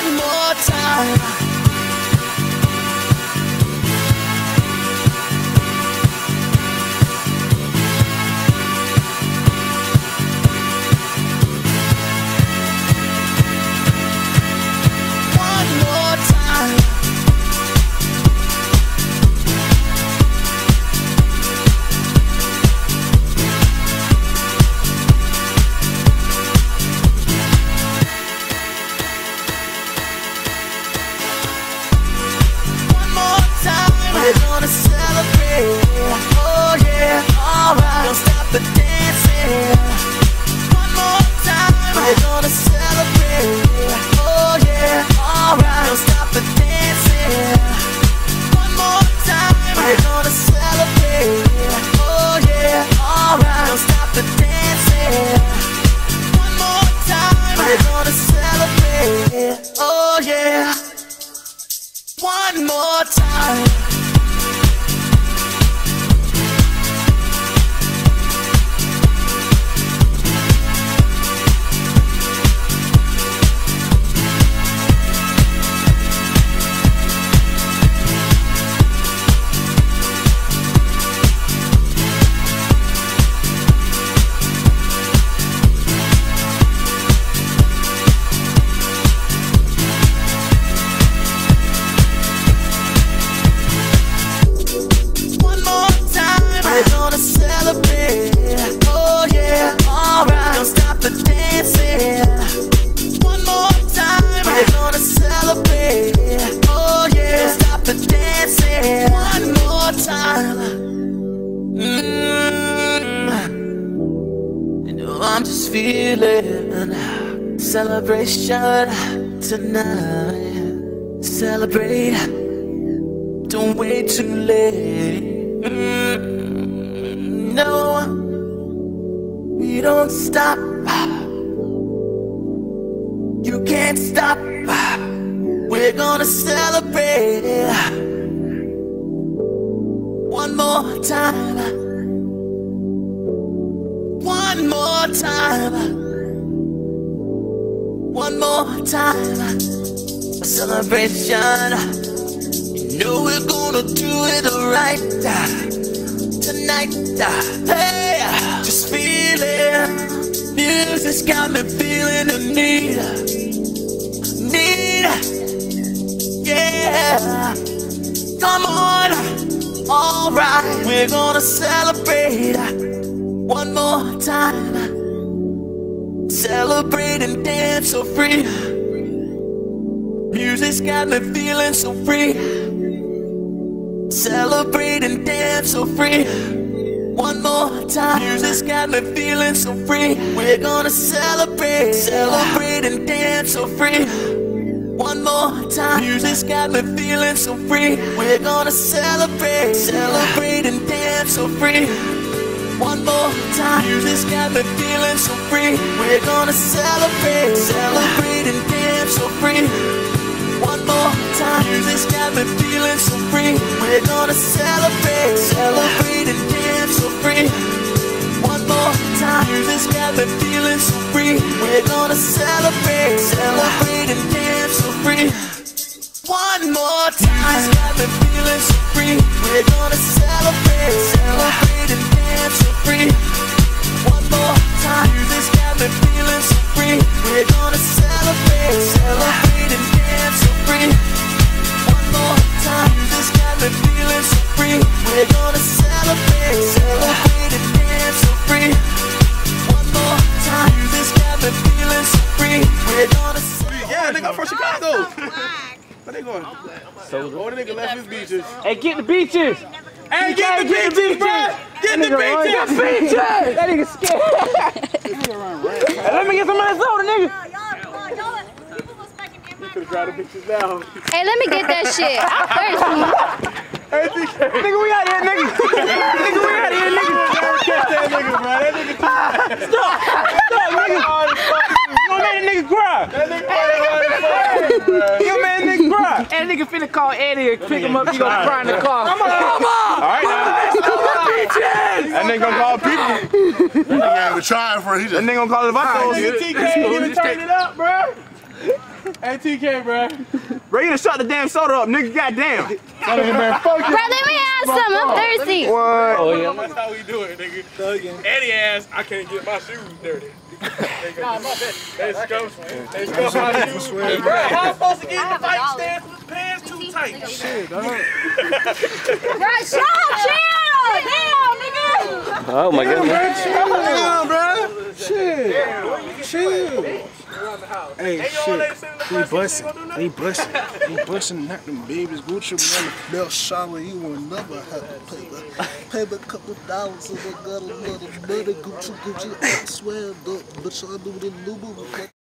One more time. We're gonna celebrate, oh yeah, alright. Don't stop the dancing. One more time. We're gonna celebrate, oh yeah, alright. Don't stop the dancing. One more time. We're gonna celebrate, oh yeah, alright. Don't stop the dancing. One more time. We're gonna celebrate, oh yeah. One more time. We're gonna celebrate, oh yeah, alright. Don't stop the dancing. One more time. We're gonna celebrate, oh yeah. Don't stop the dancing. One more time. You know I'm just feeling celebration tonight. Celebrate, don't wait too late. No, we don't stop. You can't stop. We're gonna celebrate. One more time. One more time. One more time. A celebration. You know we're gonna do it right tonight. Hey, just feeling. Music's got me feeling the need. Yeah. Come on. Alright, we're gonna celebrate one more time. Celebrate and dance so free. Music's got me feeling so free. Celebrate and dance so free. One more time. Music's got me feeling so free. We're gonna celebrate. Celebrate and dance so free. One more time. Music's got me feeling so free. We're gonna celebrate. Celebrate and dance so free. One more time. Music's got me feeling so free. We're gonna celebrate. Celebrate and dance so free. One more time. Music's got me feeling so free. We're gonna celebrate. Celebrate and dance so free. One more time. Music's got me feeling so free. We're gonna celebrate. Celebrate and dance so free. One more time. Music's got me feeling so free. We're gonna celebrate. Celebrate and dance so free. One more time. Music's got me feeling so free. We're gonna celebrate. Celebrate and dance so free. One more time. Music's got me feeling so free. We're gonna celebrate. Celebrate and dance so free. One more time. Music's got me feeling so free. We're gonna celebrate. Yeah, nigga, I'm from Chicago. Where they going? Oh, the nigga left his beaches. Hey, get the beaches! Hey, get the beaches, bro! Get the beaches! That nigga scared. Hey, let me get some of that soda, nigga. You could've grabbed the beaches now. Hey, let me get that shit. I'm thirsty. Hey, DK. Nigga, we out here, nigga. Nigga, we out here, nigga. Catch that nigga, bro. That nigga Stop, nigga. You gonna make that nigga cry. That nigga bro. You made that nigga cry. And that nigga finna call Eddie and pick him up. He gonna cry in the car. Come on. All right, now. That nigga gonna call people. That nigga ain't even trying for it. He just. That nigga gonna call the vatos. Nigga TK ain't even turn it up, bro. Hey, TK, bro. Bro, you done shut the damn soda up, nigga. Goddamn. Hey, man, fuck you. Bro, let me have some. I'm thirsty. What? Oh, yeah. That's how we do it, nigga. Eddie ass, I can't get my shoes dirty. Let's go. Let's go. My shoes. Bro, how am I supposed to get in the fight stance with pants too tight? Shit, dog. Bro, chill. Damn, nigga. Oh my goodness. Damn, bro. Shit. Chill. Hey, shit. They busting, not them babies. Gucci man, belt shower. You will never have to pay a couple dollars and I got a little money. Gucci, I swear, bitch, I do the new